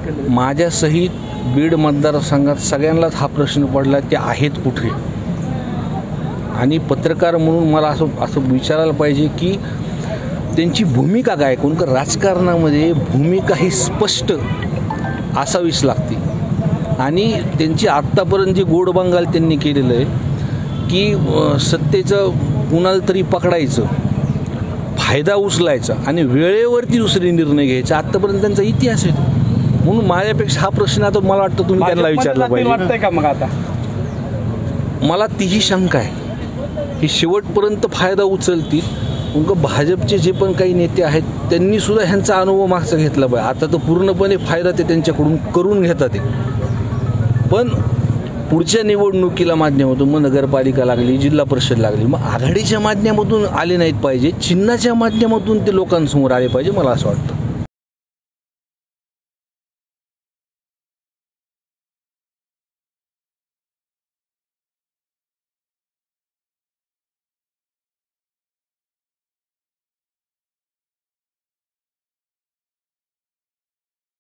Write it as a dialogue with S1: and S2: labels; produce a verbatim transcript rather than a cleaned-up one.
S1: माझ्या सहित बीड मतदारसंघात सगळ्यांनाच हा प्रश्न पडला, ते आहेत कुठे. आणि पत्रकार म्हणून मला असं असं विचारायला पाहिजे की त्यांची भूमिका काय. कोण का राजकारणामध्ये भूमिका ही स्पष्ट असावीच लागते. आणि त्यांची आत्तापर्यंत जे गोडबंगाल त्यांनी केलेलं आहे की सत्तेचं कुणाला तरी पकडायचं, फायदा उचलायचा आणि वेळेवरती दुसरे निर्णय घ्यायचा, आत्तापर्यंत त्यांचा इतिहास आहे. म्हणून माझ्यापेक्षा हा प्रश्न आता मला वाटतं तुम्ही त्यांना विचारला पाहिजे
S2: का. मग आता
S1: मला तीही शंका आहे की शेवटपर्यंत फायदा उचलतील. मग भाजपचे जे पण काही नेते आहेत त्यांनी सुद्धा ह्यांचा अनुभव मागचा घेतला पाहिजे. आता तर पूर्णपणे फायदा ते त्यांच्याकडून करून घेतात ते. पण पुढच्या निवडणुकीला माध्यमातून मग नगरपालिका लागली, जिल्हा परिषद लागली, मग आघाडीच्या माध्यमातून आले नाहीत पाहिजे, चिन्हाच्या माध्यमातून ते लोकांसमोर आले पाहिजे, मला असं वाटतं.